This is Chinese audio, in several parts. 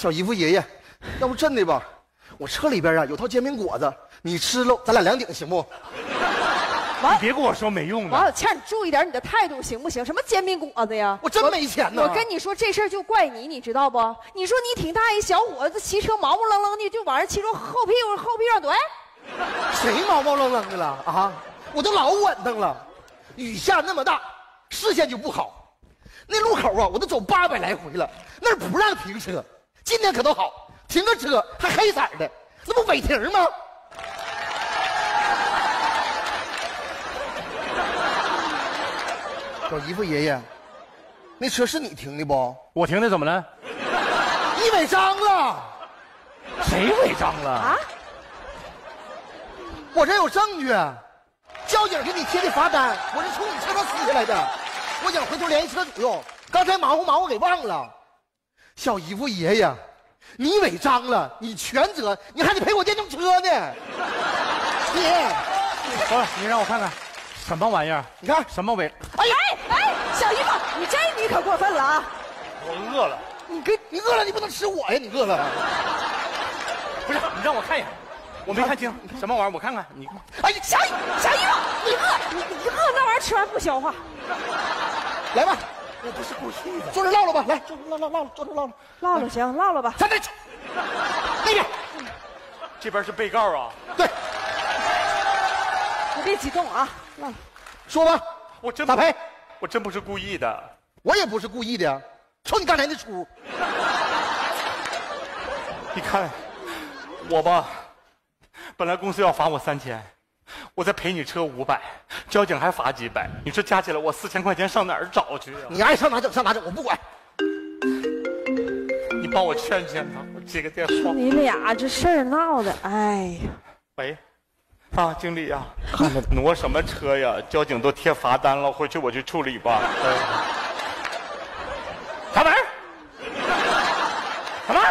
小姨夫爷爷，要不真的吧，我车里边啊有套煎饼果子，你吃了，咱俩2顶行不？ 你别跟我说没用的。 王小倩，你注意点你的态度行不行？什么煎饼果子呀？ 我真没钱呢。 我跟你说这事儿就怪你，你知道不？你说你挺大一小伙子，骑车毛毛愣愣的，就晚上骑着后屁股上怼。 谁毛毛愣愣的了啊？我都老稳当了，雨下那么大，视线就不好。那路口啊，我都走800来回了，那儿不让停车。今天可都好，停个车还黑色的，那不违停吗？小姨夫爷爷，那车是你停的不？ 我停的怎么了？ 你违章了！ 谁违章了？啊？ 我这有证据，交警给你贴的罚单，我是从你车上撕下来的。我想回头联系车主用，刚才忙活给忘了。小姨夫爷爷，你违章了，你全责，你还得赔我电动车呢。 你让我看看，什么玩意儿？ 你看什么违？ 哎，小姨夫，你可过分了啊！ 我饿了。 你饿了，你不能吃我呀！你饿了？ 不是，你让我看一眼，我没看清什么玩意儿，我看看你。 哎呀，小姨夫，你饿那玩意儿吃完不消化。 来吧，我不是故意的，坐这唠唠吧，来，坐这唠，坐这唠唠。 唠唠行，唠唠吧。 站那边， 这边是被告啊。 对， 你别激动啊，唠唠。 说吧， 我真咋赔？ 我真不是故意的， 我也不是故意的呀，瞅你刚才那出。 你看，我吧，本来公司要罚我3000，我再赔你车500，交警还罚几百，你说加起来我4000块钱上哪儿找去啊？ 你爱上哪整上哪整，我不管。 你帮我劝劝他，我接个电话。 你俩这事儿闹的，哎呀！ 喂，啊，经理呀，挪什么车呀？交警都贴罚单了，回去我去处理吧。开门！开门！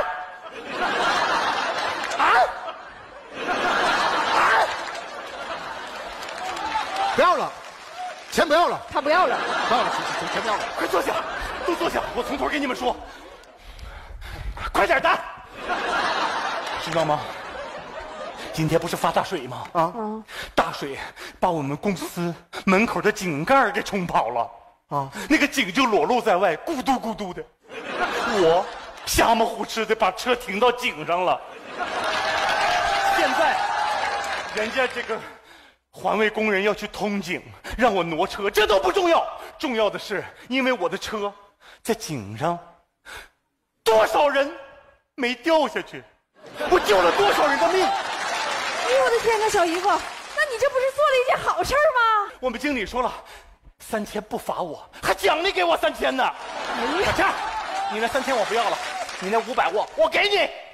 不要了，钱不要了， 他不要了， 不要了，钱不要了， 快坐下，都坐下，我从头给你们说，快点的，知道吗？今天不是发大水吗？大水把我们公司门口的井盖给冲跑了那个井就裸露在外，咕嘟咕嘟的。我瞎么胡吃的把车停到井上了，现在人家这个环卫工人要去通井，让我挪车，这都不重要，重要的是因为我的车在井上，多少人没掉下去，我救了多少人的命。 哎呦我的天哪，小姨夫，那你这不是做了一件好事吗？ 我们经理说了，3000不罚我，还奖励给我3000呢。小倩，你那3000我不要了，你那500我给你。